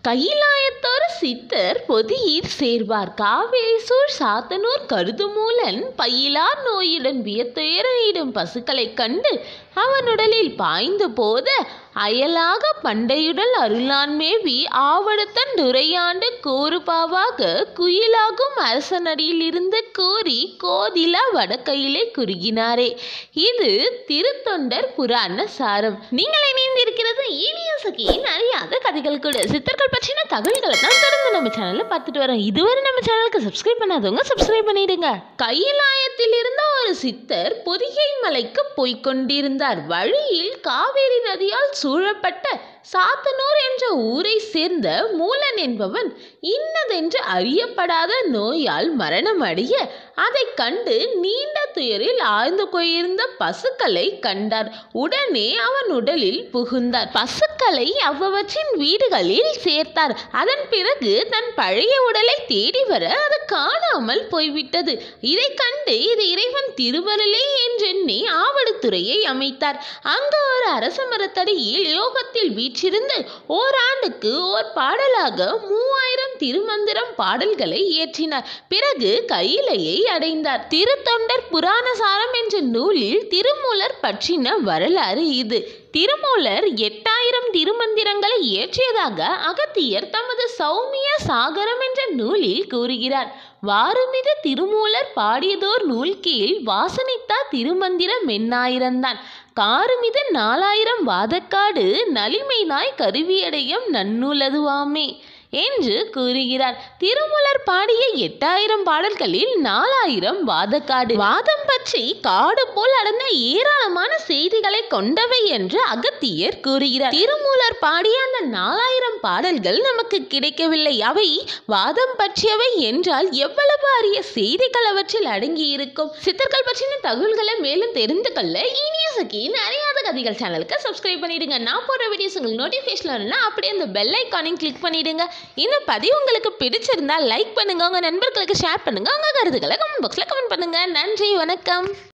கையிலாயத்தோர் சித்தர் பொதியிற் சேர்வார் காவேரிசூழ் சாத்தனூர் கருதுமூலன் பையிலார் நோயுடன் வியத்துயரீடும் பசுக்களைக் கண்டு அவனுடலில் பாய்ந்து போத அயலாக பண்டையுடல் அருளான் மேவி ஆவடுத்தன் துரையாண்டு கூறுபாவாக குயிலாகும் அரசனடியிலிருந்து கூறி கோதிலா வடக்கையிலே குறுகினாரே. இது திருத்தொண்டர் புராண சாரம். நீங்கள் இணைந்திருக்கிறது இனிய சகியின் அறியாத கதைகள் கூட. சித்தர்கள் பற்றின தகவல்களை தான் தொடர்ந்து நம்ம சேனல்ல பார்த்துட்டு வரோம். இதுவரை நம்ம சேனலுக்கு சப்ஸ்கிரைப் பண்ணாதவங்க சப்ஸ்கிரைப் பண்ணிடுங்க. கையிலாயத்தில் இருந்த ஒரு சித்தர் பொதிகை மலைக்கு போய்கொண்டிருந்தார். வழியில் காவேரி நதியால் சூழப்பட்ட சாத்தனூர் என்ற ஊரை சேர்ந்த மூலன் என்பவன் இன்னதென்று அறியப்படாத நோயால் மரணம் அடைய அதை கண்டு நீண்ட துயரில் ஆழ்ந்து போயிருந்த பசுக்களை கண்டார். உடனே அவன் உடலில் புகுந்தார். பசுக்களை அவ்வவற்றின் வீடுகளில் சேர்த்தார். அதன் பிறகு தன் பழைய உடலை தேடி வர அது காணாமல் போய்விட்டது. இதை கண்டு இது இறைவன் திருவருளே என்றெண்ணி ஆவடுதுறையை அமைத்தார். அங்கு ஒரு அரச மரத்தடியில் யோகத்தில் வீற்றிருந்து ஓராண்டுக்கு ஓர் பாடலாக 3000 திருமந்திரம் பாடல்களை இயற்றினார். பிறகு கையிலையை அடைந்தார். திருத்தொண்டர் புராண சாரம் என்ற நூலில் திருமூலர் பற்றின வரலாறு இது. திருமூலர் 8000 திருமந்திரங்களை இயற்றியதாக அகத்தியர் தமது சௌமிய சாகரம் என்ற நூலில் கூறுகிறார். வாருமிது திருமூலர் பாடியதோர் நூல் கீழ் வாசனித்தார் திருமந்திரம் எண்ணாயிரந்தான் காருமிது 4000 வாதக்காடு நலிமைநாய் கருவியடையும் நன்னூலதுவாமே என்று கூறுகிறார். திருமூலர் பாடிய 8000 பாடல்களில் 4000 வாதக்காடு. வாதம் பற்றி காடு போல் அடர்ந்த ஏராளமான செய்திகளை கொண்டவை என்று அகத்தியர் கூறுகிறார். திருமூலர் பாடிய அந்த 4000 பாடல்கள் நமக்கு கிடைக்கவில்லை. அவை வாதம் பற்றியவை என்றால் எவ்வளவு அரிய செய்திகள் அவற்றில் அடங்கி இருக்கும். சித்தர்கள் பற்றின தகவல்களை மேலும் தெரிந்து கொள்ள இனிய சகியின் அறியாத கதைகள் சேனலுக்கு சப்ஸ்கிரைப் பண்ணிடுங்க. நான் போடுற வீடியோஸ் உங்களுக்கு நோட்டிஃபிகேஷன் வரணும்னா அப்படியே அந்த பெல் ஐக்கானையும் கிளிக் பண்ணிடுங்க. இந்த பதிவு உங்களுக்கு பிடிச்சிருந்தா லைக் பண்ணுங்க, உங்க நண்பர்களுக்கு ஷேர் பண்ணுங்க, உங்க கருத்துக்களை கமெண்ட் பாக்ஸ்ல கமெண்ட் பண்ணுங்க. நன்றி, வணக்கம்.